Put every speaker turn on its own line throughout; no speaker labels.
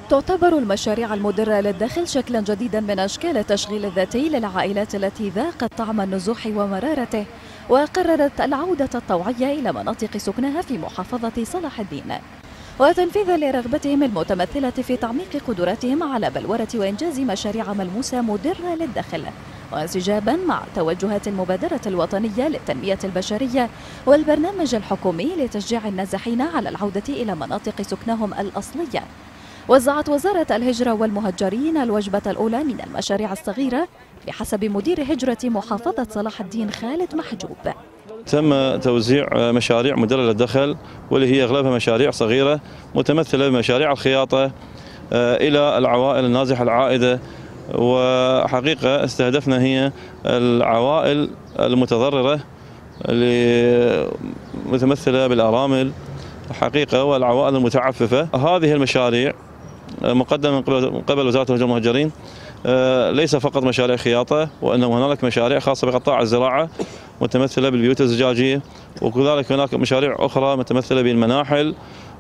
تعتبر المشاريع المدرة للدخل شكلا جديدا من أشكال التشغيل الذاتي للعائلات التي ذاقت طعم النزوح ومرارته، وقررت العودة الطوعية إلى مناطق سكنها في محافظة صلاح الدين، وتنفيذا لرغبتهم المتمثلة في تعميق قدراتهم على بلورة وإنجاز مشاريع ملموسة مدرة للدخل، وانسجابا مع توجهات المبادرة الوطنية للتنمية البشرية والبرنامج الحكومي لتشجيع النازحين على العودة إلى مناطق سكنهم الأصلية. وزعت وزارة الهجرة والمهجرين الوجبة الأولى من المشاريع الصغيرة بحسب مدير هجرة محافظة صلاح الدين خالد محجوب.
تم توزيع مشاريع مدرة للدخل، واللي هي أغلبها مشاريع صغيرة متمثلة بمشاريع الخياطة إلى العوائل النازحة العائدة، وحقيقة استهدفنا هي العوائل المتضررة اللي متمثلة بالأرامل حقيقة والعوائل المتعففة. هذه المشاريع مقدمة من قبل وزارة الهجرة والمهجرين ليس فقط مشاريع خياطة، وإنما هنالك مشاريع خاصة بقطاع الزراعة متمثلة بالبيوت الزجاجية، وكذلك هناك مشاريع أخرى متمثلة بالمناحل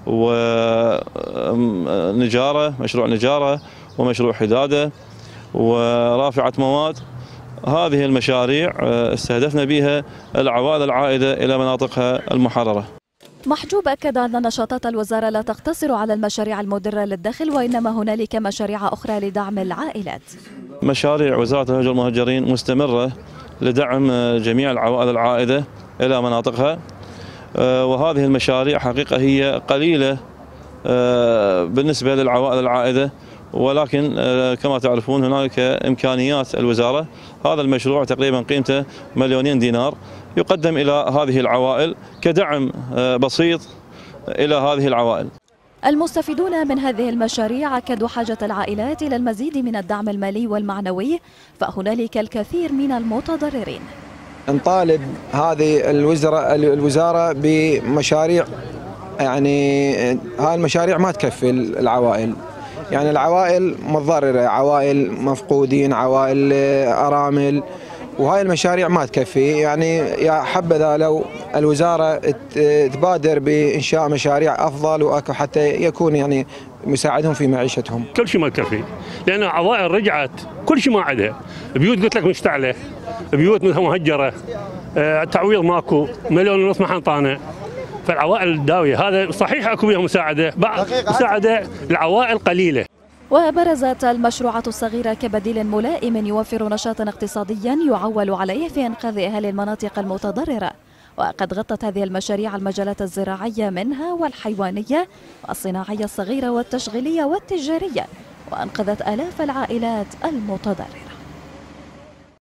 ونجارة، مشروع نجارة ومشروع حدادة ورافعة مواد. هذه المشاريع استهدفنا بها العوائل العائدة إلى مناطقها المحررة.
محجوب أكد أن نشاطات الوزارة لا تقتصر على المشاريع المدرة للدخل، وإنما هنالك مشاريع أخرى لدعم العائلات.
مشاريع وزارة الهجرة والمهجرين مستمرة لدعم جميع العوائل العائدة إلى مناطقها، وهذه المشاريع حقيقة هي قليلة بالنسبة للعوائل العائدة، ولكن كما تعرفون هنالك إمكانيات الوزارة. هذا المشروع تقريبا قيمته 2,000,000 دينار يقدم إلى هذه العوائل كدعم بسيط إلى هذه العوائل.
المستفيدون من هذه المشاريع أكدوا حاجة العائلات إلى المزيد من الدعم المالي والمعنوي، فهنالك الكثير من المتضررين.
نطالب هذه الوزارة بمشاريع، يعني هاي المشاريع ما تكفي العوائل، يعني العوائل متضررة، عوائل مفقودين، عوائل أرامل، وهاي المشاريع ما تكفي. يعني يا حبذا لو الوزارة تبادر بإنشاء مشاريع أفضل حتى يكون يعني مساعدهم في معيشتهم.
كل شيء ما تكفي، لأن عوائل رجعت كل شيء ما عندها، بيوت قلت لك مشتعلة، بيوت مهجرة، تعويض ماكو، 1,500,000 ما حنطانا. فالعوائل الداوية هذا صحيح اكو بها مساعدة، بعض مساعدة العوائل قليلة.
وبرزت المشروعات الصغيرة كبديل ملائم يوفر نشاطا اقتصاديا يعول عليه في إنقاذ أهالي المناطق المتضررة، وقد غطت هذه المشاريع المجالات الزراعية منها والحيوانية والصناعية الصغيرة والتشغيلية والتجارية، وأنقذت آلاف العائلات المتضررة.